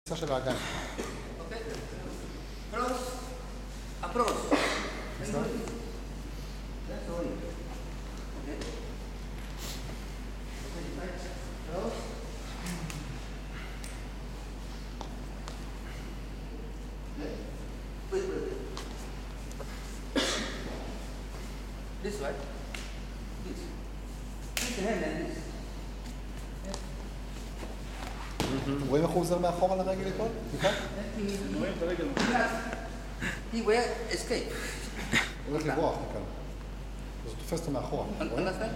של האגן. Okay. Cross, approach. That's all. Okay. Cross. Wait. This way. This. This hand and this. רואים איך הוא עוזר מאחורה לרגל ליפול? מכאן? רואים את הרגל. He will escape. הוא הולך לברוח מכאן. אז הוא תופס אותו מאחורה. Understand?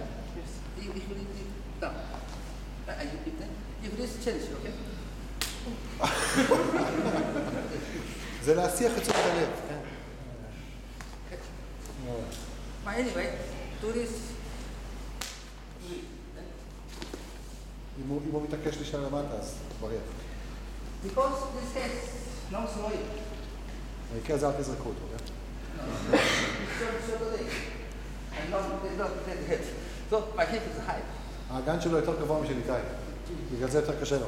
If this change, okay? זה להסיח את תשומת הלב. But anyway, do this. אם הוא מתעקש להישאר למטה, אז בריח. Because this case, no slowing. במקרה הזה אל תזרקו אותו, כן? So my hip is high. האגן שלו יותר גבוה משל איתי. בגלל זה יותר קשה לו.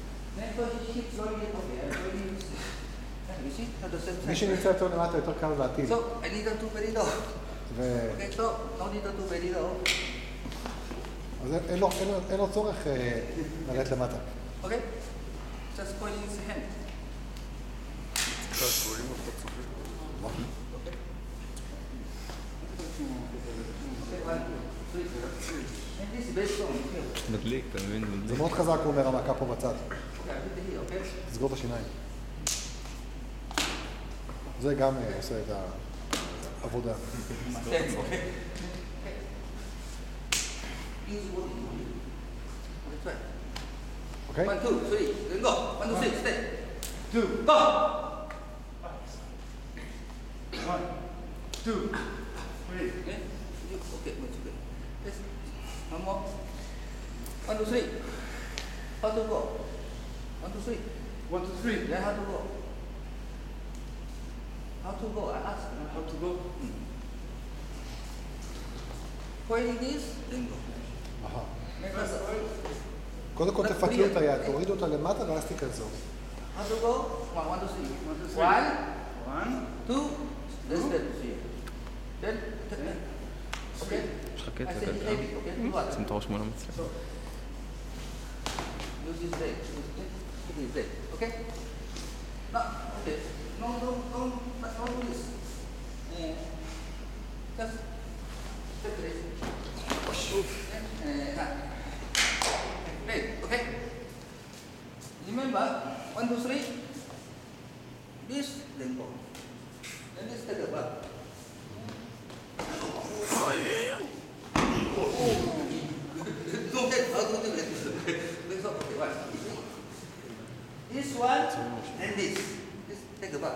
מי שנמצא יותר למטה יותר קל להטיל. So I need to do very low. Okay, so no need to do very low. אז אין לו צורך לרדת למטה. Okay? Just point his hand. מדליק, אתה מבין? זה מאוד חזק, הוא אומר, המכה פה בצד. תסגור את השיניים. זה גם עושה את העבודה. אוקיי? 1, 2, 3, then go. 1, 2, 3, step. 2, go. 1, 2, 3. Okay? Okay, much good. Yes. One more. 1, 2, 3. How to go? 1, 2, 3. 1, 2, 3. Then how to go? How to go? I ask. How to go? Pointing this, then go. Make us קודם כל תפתלו את היד, תורידו אותה למטה ואז תיכנסו. How to go? 1, 2, 3. 1, 2, let's step 3. Then, okay? יש לך קטע I say קטע. heavy, okay? שים את הראש מול המצלמה. Use this leg. Put this leg. Okay? No, okay. No, don't do this. Just take this. Great, okay? Remember, 1, 2, 3. This, then go. Then this take a back. This one and this. This take a back.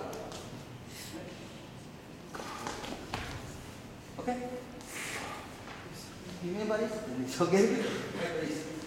Okay? Remember this? Okay? Remember this.